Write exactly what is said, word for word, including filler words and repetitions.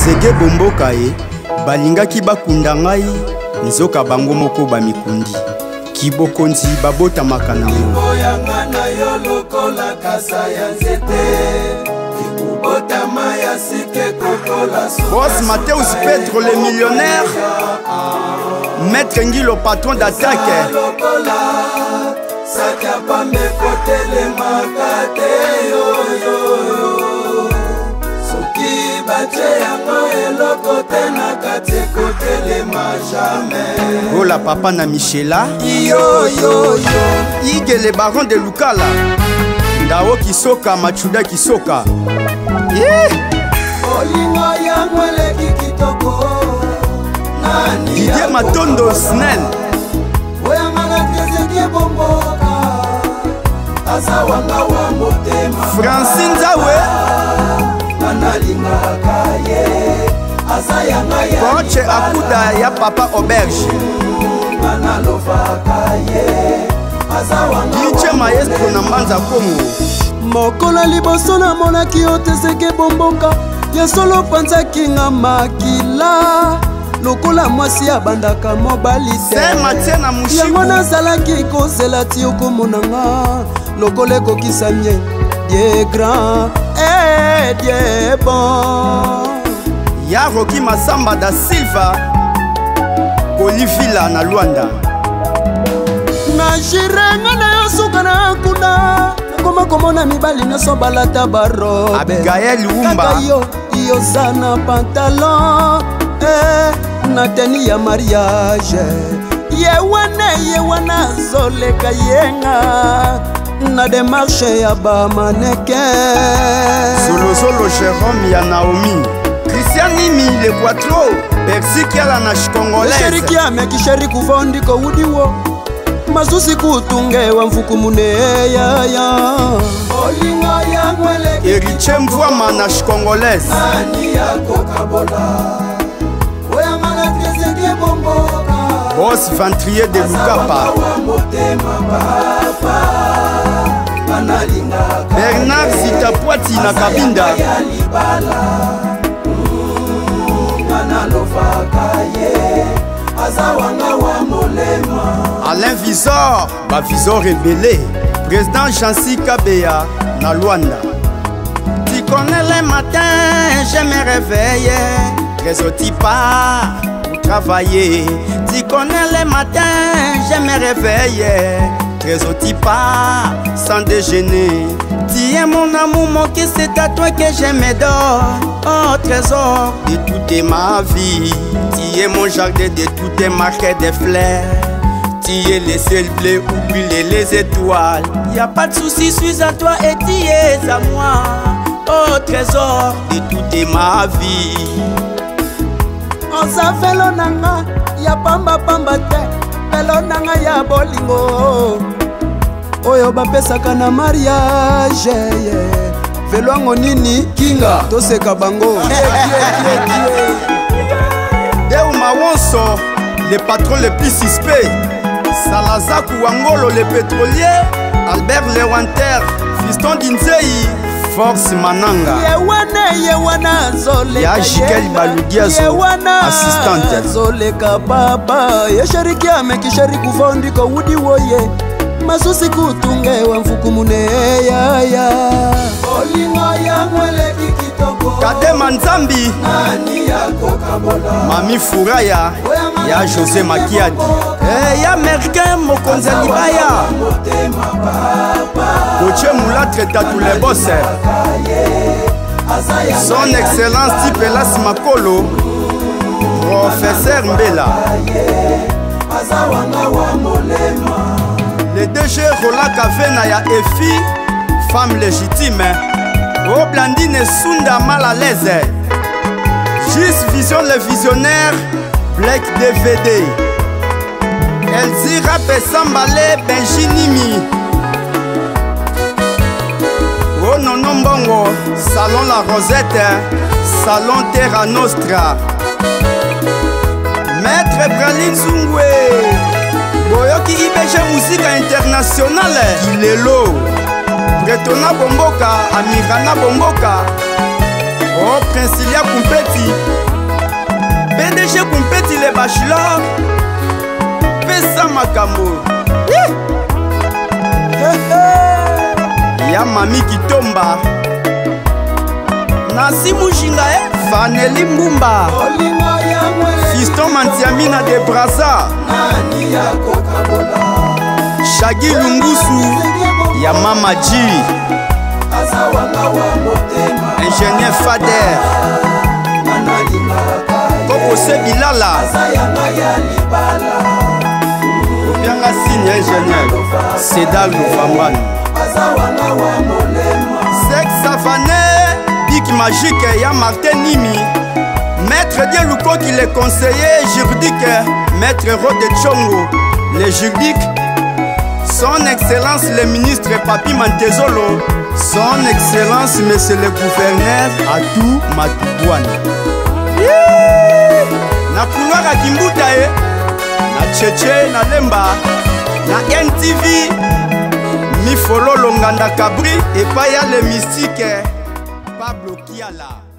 Sege bomboka ye balingaki bakunda ngai nzoka bango moko bamikundi kibokonzi babotamaka nango Boss Mathéus Pedro le millionnaire, Maître Ngilo patron d'attaque. Oh la papa na Michela yo yo yo Ige le baron de Lukala Ndao Kisoka Machuda Kisoka yeah. Didier Matondo Snell Francine Zawe Porche Akuda ya papa auberge Diche maestro na Mbanza Kongo Mokola liboso na monaki yo teseke bomboka ya solo panzaki nga makila lokola mwasi abandaka mobali te yango nazalaki kozela ti okomonanga lokola ekokisa mie die grand et die bon ya Roki Masamba da Silva Olivila na Luanda na jirenga na yo suka na kuna koma komona mibali nyonso balata barobe Abigail Wumba yo yoza na pantalon eh, na teni ya mariage yewane yewana zoleka yenga na demarche ya bamaneke Solozolo Jérôme ya Naomi Christian Nimi le Quattro Persi Kiala na Chikongolaise Sheri Kiame kisheri kuvondi ko wudiwo Masusi kutunge wa mfukumune ya ya Olinga ya mwele Eriche Mvwama na Chikongolaise Nani ya kokabola Oya maga tezeke bomboka Boss Ventrier de Lukapa Bernard Zitapwati na Kabinda Alain Visor, ba Visor rebellé Président Jansi Kabea na Luanda Tu connais les matins, je me réveille Réseauti pas pour travailler Tu connais les matins, je me réveille Réseauti pas sans déjeuner Tu es mon amour, mon cœur, c'est à toi que je me donne Oh trésor de toute ma vie Tu es mon jardin de toutes marquées de fleurs Tu es le ciel bleu où brillent les étoiles Y'a pas de soucis, suis à toi et tu es à moi Oh trésor de toute ma vie Osa velo nanga ya pamba pamba te Velo nanga ya bolingo Oyo bapesaka na mariage yeah. Velo ango nini kinga toseka bango Deu Mawonso le patron le plus suspect Salazaku Wangolo le pétrolier Albert Lewanter Fiston Dinzei Force Mananga Yewana yewana zoleka Ya Jikel Baludiazo assistante zoleka papa Yesheri Kiame kisheri kuvondi ko wudi woye Masusi kutunge wa mfukumune ya ya Olinga ya mwele kikitoko Kade Manzambi Nani ya kokabola Mami Furaya Ya José Makiadi Eh ya Merkin Mokonza Libaya Koche Moulatre Tatou les boss Son Excellence Tipelas Makolo Professeur Mbela Le D G Rola Kavena ya Efi Femme légitime Oh Blandine Sunda mal à l'aise Juste Vision le visionnaire Black D V D Elzira Pesambale Benjinimi Oh Nono Mbongo Salon La Rosette Salon Terra Nostra Maître Braline Zungwe Boyoki I B G Musique Internationale Kilelo Bretona Bomboka Amirana Bomboka Oh Prinsilia Kumpeti, P D G Kumpeti le bachelor, Pesa Makambo. Ya Mami Kitomba, Nasi Mushinga e Vaneli Mbumba, Fiston Mantiamina de Braza, Shagi Lungusu, ya Mama G, Ingénieur Fader, Koko Sebilala, Obianga Signe Ingénieur, Cédal Louvambane, Sex Savané, Big Magique, ya Martin Nimi, Maître Dielouko qui est conseiller juridique, Maître Rode Tchongo, les juridiques, Son Excellence le ministre Papi Mantezolo, Son Excellence Monsieur le gouverneur Atou Matouane. Na couloir à Kimbuta, na Tchétché, na Lemba, na N T V, mi follow Longanda Kabri et pas y a le mystique Pablo Kiala.